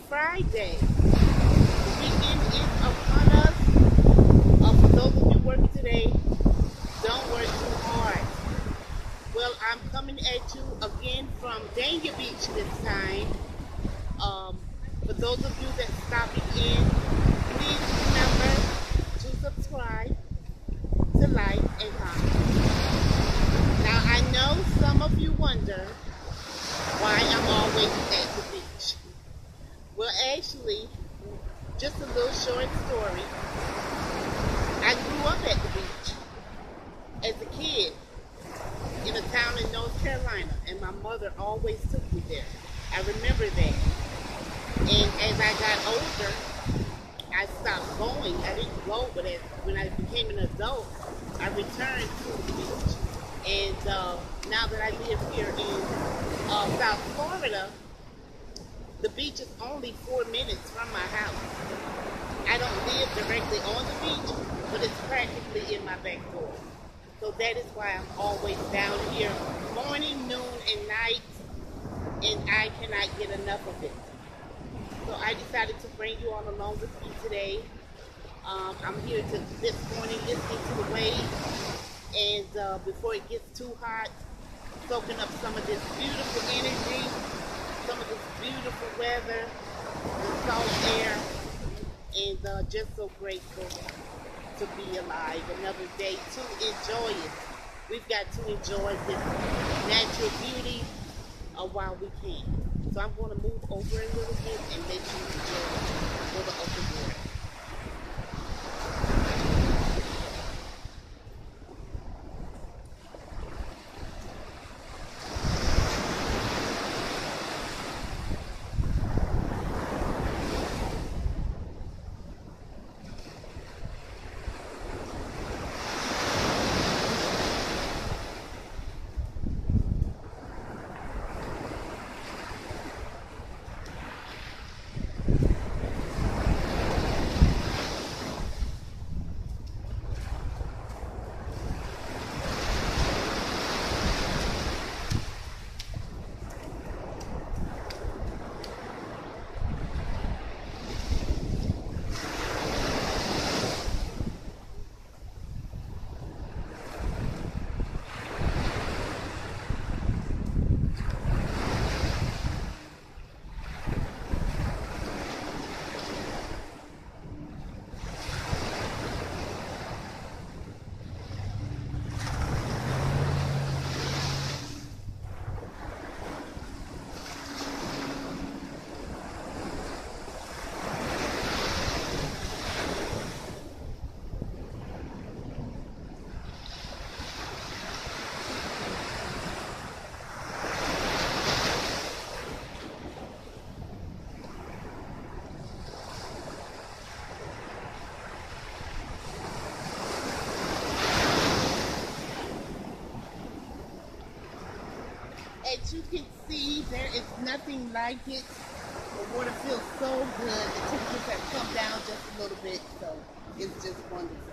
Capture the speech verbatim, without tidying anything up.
Friday. The weekend is upon us. Uh, for those of you working today, don't work too hard. Well, I'm coming at you again from Dania Beach this time. Um, for those of you that stopping in, please remember to subscribe, to like, and comment. Now, I know some of you wonder why I'm always at the beach. Well, actually, just a little short story. I grew up at the beach as a kid in a town in North Carolina, and my mother always took me there. I remember that. And as I got older, I stopped going. I didn't go, but as, when I became an adult, I returned to the beach. And uh, now that I live here in uh, South Florida, the beach is only four minutes from my house. I don't live directly on the beach, but it's practically in my back door. So that is why I'm always down here morning, noon, and night, and I cannot get enough of it. So I decided to bring you all along with me today. Um, I'm here to this morning listening to the waves, and uh, before it gets too hot, soaking up some of this beautiful energy, some of this beautiful weather, the salt air, and uh, just so grateful to be alive. Another day to enjoy it. We've got to enjoy this natural beauty uh, while we can. So I'm going to move over a little bit and let you enjoy for the open water. As you can see, there is nothing like it. The water feels so good. The temperatures have come down just a little bit, so it's just wonderful.